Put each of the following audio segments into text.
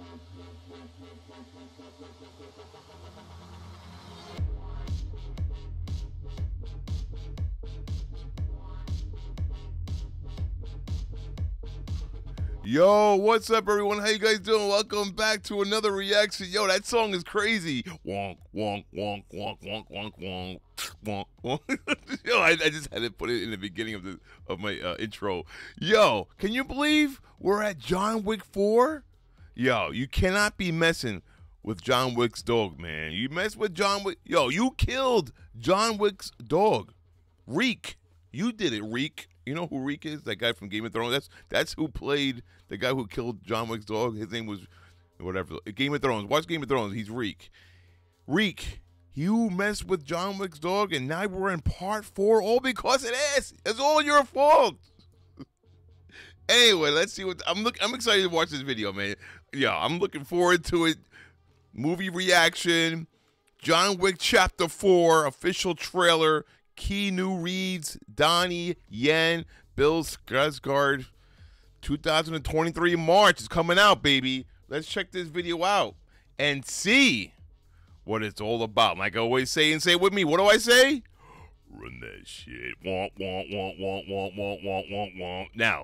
Yo, what's up, everyone? How you guys doing? Welcome back to another reaction. Yo, that song is crazy. Wonk, wonk, wonk, wonk, wonk, wonk, wonk, wonk, wonk. Yo, I just had to put it in the beginning of my intro. Yo, can you believe we're at John Wick 4? Yo, you cannot be messing with John Wick's dog, man. You mess with John Wick. Yo, you killed John Wick's dog. Reek. You did it, Reek. You know who Reek is? That guy from Game of Thrones? That's who played the guy who killed John Wick's dog. His name was whatever. Game of Thrones. Watch Game of Thrones. He's Reek. Reek, you messed with John Wick's dog, and now we're in part 4 all because of this. It's all your fault. Anyway, let's see what I'm excited to watch this video, man. Yeah, I'm looking forward to it. Movie reaction. John Wick Chapter 4 official trailer. Keanu Reeves, Donnie Yen, Bill Skarsgård. 2023 March is coming out, baby. Let's check this video out and see what it's all about. Like I always say, and say it with me. What do I say? Run that shit. Womp, womp, womp, womp, womp, womp, womp, womp, womp. Now.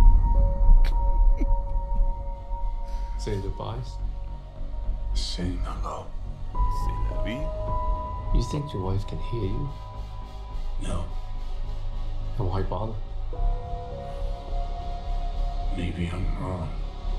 Say your goodbyes. Say hello. Say la vie. You think your wife can hear you? No. And why bother? Maybe I'm wrong.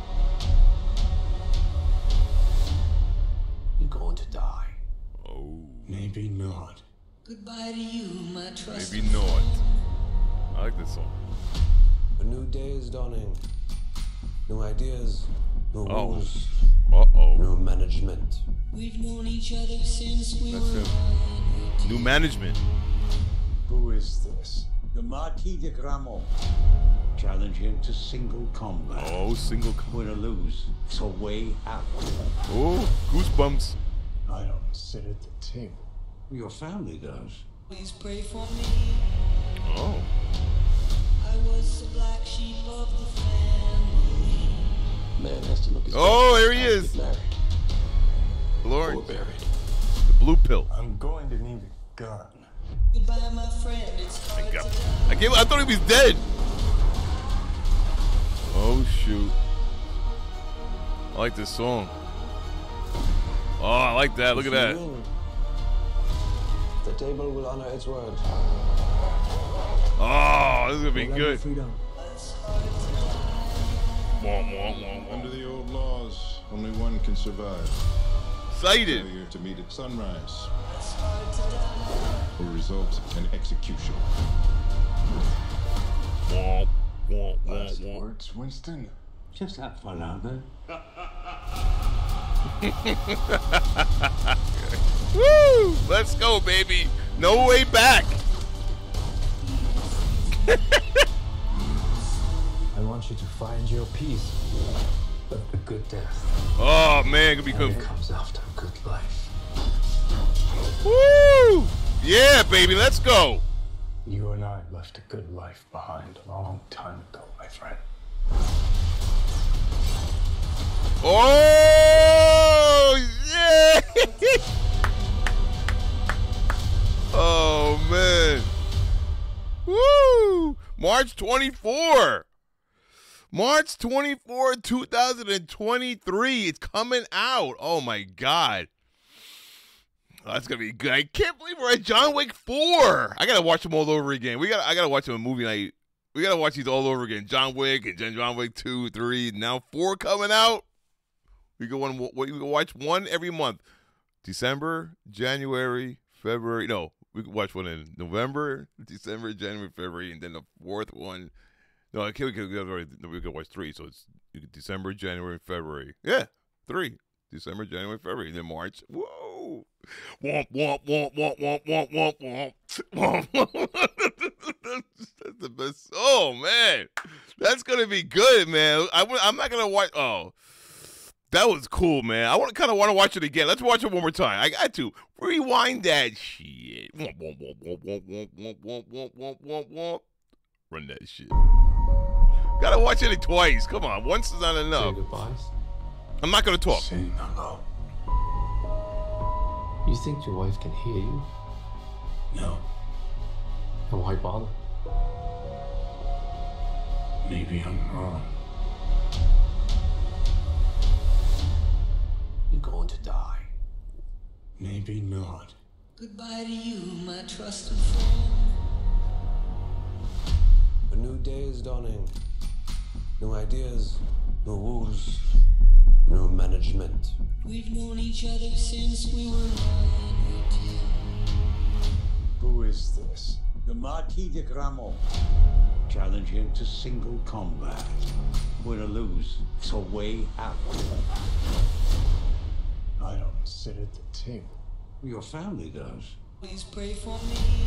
You're going to die. Oh. Maybe not. Goodbye to you, my trust. Maybe not. I like this song. A new day is dawning. New ideas, new rules, new management. We've known each other since we That's were him. New management. Who is this? The Marquis de Gramont. Challenge him to single combat. Oh, single Win or lose, it's a way out. Oh, goosebumps. I don't sit at the table. Your family does. Please pray for me. Oh. I was the black sheep of the family. Man has to look his Oh, best there he time to is. get married. Lord. Or buried. The blue pill. I'm going to need a gun. Goodbye, my friend. It's hard to die. I thought he was dead. Oh, shoot. I like this song. Oh, I like that. Look at that. The table will honor its word. Oh, this is going to be good. Freedom. It's hard to die. Womp, womp, womp, womp. Under the old laws, only one can survive. Excited. Failure to meet at sunrise It's hard to die. will result in execution. Womp, womp, womp, Last womp. words, Winston. Just have fun out there. Woo! Let's go, baby. No way back. I want you to find your peace. But a good death. Oh, man. Gonna be Only good. comes after a good life. Woo! Yeah, baby. Let's go. You and I left a good life behind a long time ago, my friend. Oh, yeah. Oh, man. Woo! March 24. March 24, 2023. It's coming out. Oh, my God. Oh, that's going to be good. I can't believe we're at John Wick 4. I got to watch them all over again. I got to watch them in movie night. We got to watch these all over again. John Wick and then John Wick 2, 3, now 4 coming out. We can watch one every month. December, January, February. No, we can watch one in November, December, January, February, and then the 4th one. No, we can watch 3. So it's December, January, February. Yeah, 3. December, January, February, and then March. Whoa. Womp, womp, womp, womp, womp, womp, womp, womp. Womp. That's the best. Oh, man. That's going to be good, man. I'm not going to watch. Oh. That was cool, man. I kind of want to watch it again. Let's watch it one more time. I got to rewind that shit. Womp, womp, womp, womp, womp, womp, womp, womp, womp, womp, womp. Run that shit. Gotta watch it twice. Come on, once is not Say enough. your goodbyes. I'm not gonna talk. Sing alone. You think your wife can hear you? No. And why bother? Maybe I'm wrong. You're going to die. Maybe not. Goodbye to you, my trusted friend. A new day is dawning. New ideas, new rules, new management. We've known each other since we were 9 or 10. Who is this? The Marquis de Gramont. Challenge him to single combat. Win or lose, it's a way out. I don't sit at the table. Your family does. Please pray for me.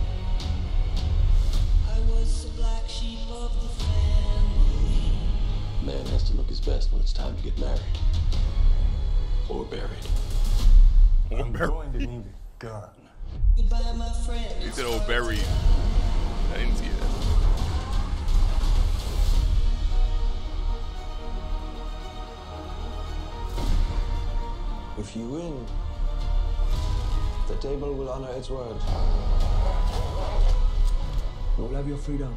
I was the black sheep of the family. Man has to look his best when it's time to get married. Or buried. I'm going to need a gun. Goodbye, my friend. He said, "Oh, buried." I didn't see that. If you win, the table will honor its word. You will have your freedom.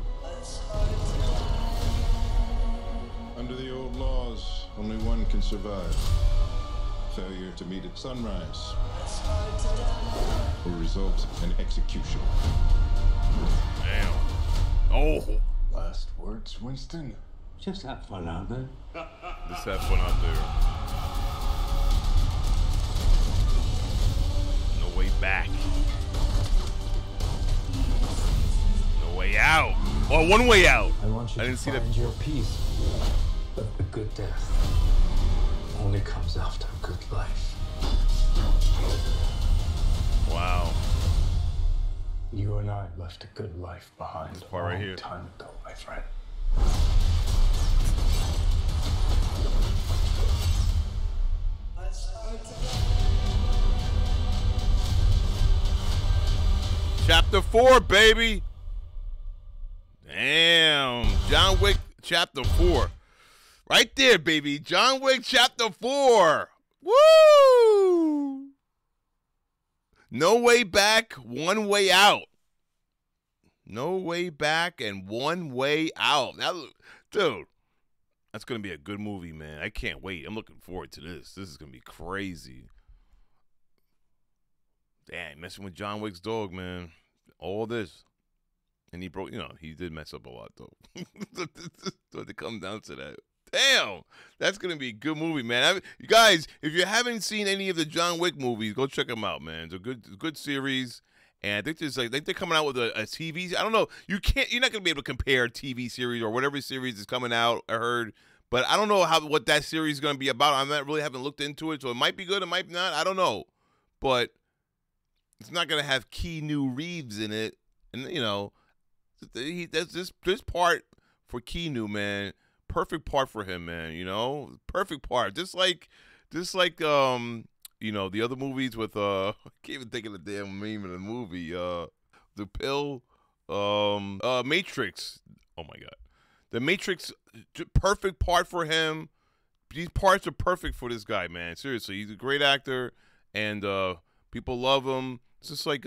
Under the old laws, only one can survive. Failure to meet at sunrise will result in execution. Damn. Oh. Last words, Winston? Just have fun out there. Just have fun out there. No way back. No way out. Oh, one way out. I want you I to didn't see that. find your peace. But the good death only comes after a good life. Wow. You and I left a good life behind a part right long here. time ago, my friend. Chapter 4, baby. Damn. John Wick Chapter 4. Right there, baby. John Wick Chapter 4. Woo! No way back, one way out. No way back and one way out. Now, dude, that's going to be a good movie, man. I can't wait. I'm looking forward to this. This is going to be crazy. Damn, messing with John Wick's dog, man. All this. And he broke, he did mess up a lot, though. So to come down to that. Damn, that's going to be a good movie, man. You guys, if you haven't seen any of the John Wick movies, go check them out, man. It's a good series. And I think they're coming out with a TV. I don't know. You're not going to be able to compare TV series or whatever series is coming out, I heard. But I don't know what that series is going to be about. haven't looked into it. So it might be good, it might not. I don't know. But it's not going to have Keanu Reeves in it. And, there's this part for Keanu, man. Perfect part for him, man, Perfect part. Just like the other movies with I can't even think of the damn name of the movie. The Pill, Matrix. Oh my God. The Matrix, perfect part for him. These parts are perfect for this guy, man. Seriously, he's a great actor and people love him. It's just like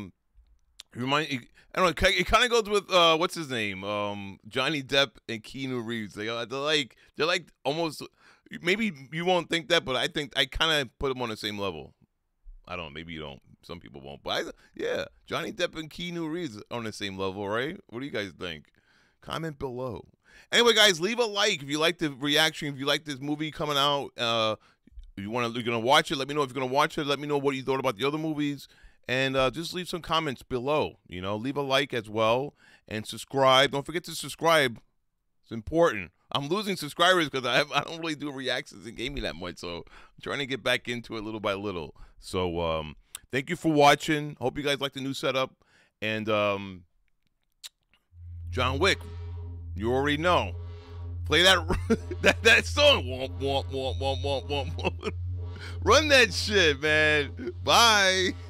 I don't know. It kind of goes with what's his name, Johnny Depp and Keanu Reeves. They're like almost. Maybe you won't think that, but I think I kind of put them on the same level. I don't know. Maybe you don't. Some people won't. But yeah, Johnny Depp and Keanu Reeves are on the same level, right? What do you guys think? Comment below. Anyway, guys, leave a like if you like the reaction. If you like this movie coming out, you're gonna watch it. Let me know if you're gonna watch it. Let me know what you thought about the other movies. And just leave some comments below. Leave a like as well. And subscribe. Don't forget to subscribe. It's important. I'm losing subscribers because I don't really do reactions in gaming that much. So I'm trying to get back into it little by little. So thank you for watching. Hope you guys like the new setup. And John Wick, you already know. Play that that song. Womp, womp, womp, womp, womp, womp. Run that shit, man. Bye.